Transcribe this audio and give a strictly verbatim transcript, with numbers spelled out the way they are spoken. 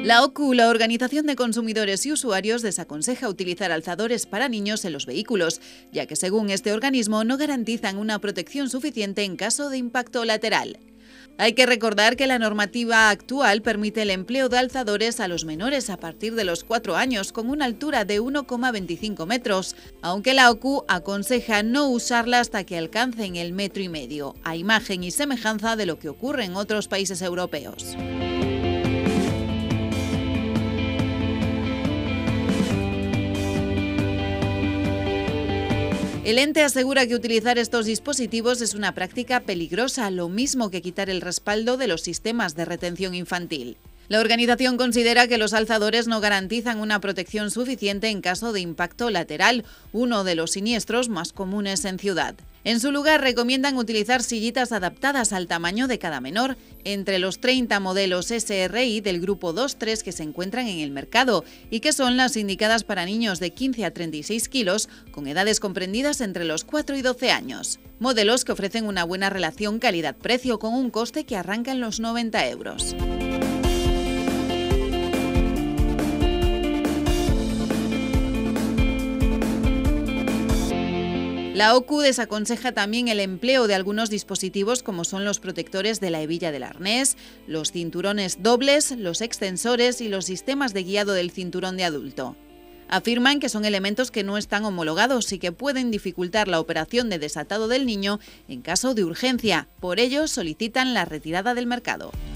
La O C U, la Organización de Consumidores y Usuarios, desaconseja utilizar alzadores para niños en los vehículos, ya que según este organismo no garantizan una protección suficiente en caso de impacto lateral. Hay que recordar que la normativa actual permite el empleo de alzadores a los menores a partir de los cuatro años con una altura de uno coma veinticinco metros, aunque la O C U aconseja no usarla hasta que alcancen el metro y medio, a imagen y semejanza de lo que ocurre en otros países europeos. El ente asegura que utilizar estos dispositivos es una práctica peligrosa, lo mismo que quitar el respaldo de los sistemas de retención infantil. La organización considera que los alzadores no garantizan una protección suficiente en caso de impacto lateral, uno de los siniestros más comunes en ciudad. En su lugar, recomiendan utilizar sillitas adaptadas al tamaño de cada menor, entre los treinta modelos S R I del grupo dos tres que se encuentran en el mercado y que son las indicadas para niños de quince a treinta y seis kilos con edades comprendidas entre los cuatro y doce años. Modelos que ofrecen una buena relación calidad-precio con un coste que arranca en los noventa euros. La O C U desaconseja también el empleo de algunos dispositivos como son los protectores de la hebilla del arnés, los cinturones dobles, los extensores y los sistemas de guiado del cinturón de adulto. Afirman que son elementos que no están homologados y que pueden dificultar la operación de desatado del niño en caso de urgencia. Por ello, solicitan la retirada del mercado.